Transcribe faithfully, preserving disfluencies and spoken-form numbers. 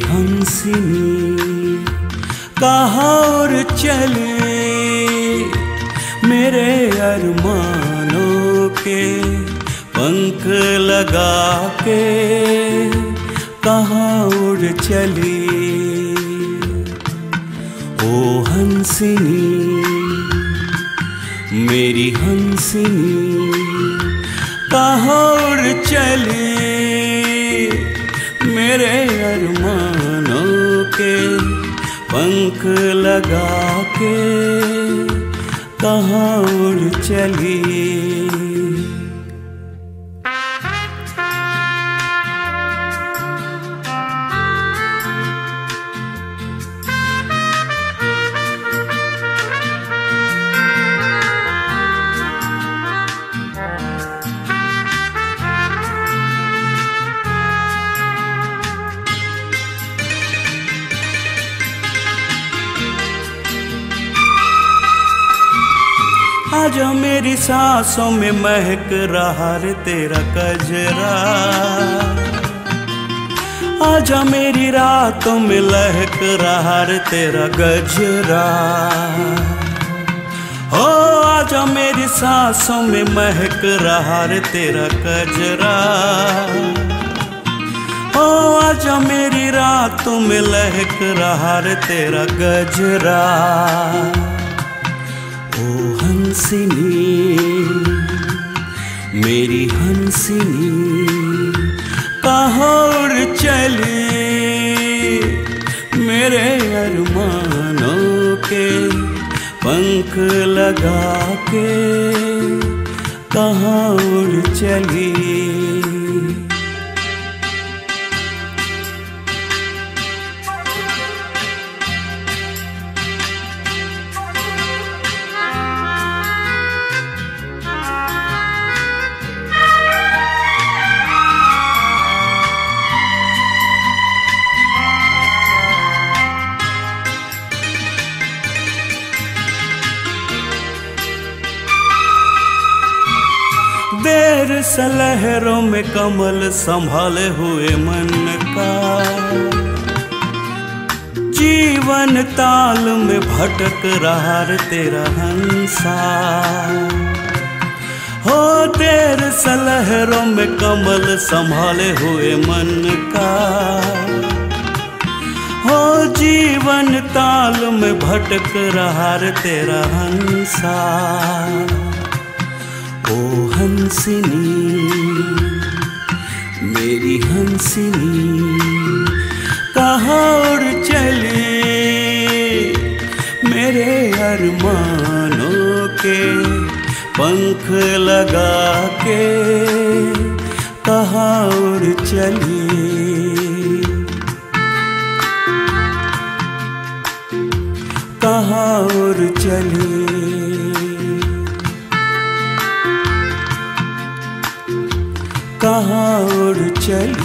हंसिनी कहाँ और चले, मेरे अरमानों के पंख लगा के कहाँ उड़ चली। ओ हंसिनी मेरी हंसिनी कहाँ उड़ चली, मेरे अरमानों के पंख लगा के कहाँ उड़ चली। आजा मेरी सांसों में महक रहा रे तेरा कजरा, आजा मेरी रातों में लहक रहा रे तेरा गजरा। हो आजा मेरी सांसों में महक रहा रे तेरा कजरा, हो आजा मेरी रातों में लहक रहा रे तेरा गजरा। ओ हंसिनी मेरी हंसिनी कहाँ उड़ चली, मेरे अरमानों के पंख लगा के कहाँ उड़ चली। देर से लहरों में कमल संभाले हुए मन का, जीवन ताल में भटक रहा रे तेरा हंसा। हो देर से लहरों में कमल संभाले हुए मन का, हो जीवन ताल में भटक रहा रे तेरा हंसा। ओ हंसिनी मेरी हंसिनी कहाँ उड़ चली, मेरे अरमानों के पंख लगा के कहाँ उड़ चली। कहाँ उड़ चली, कहाँ उड़ चली।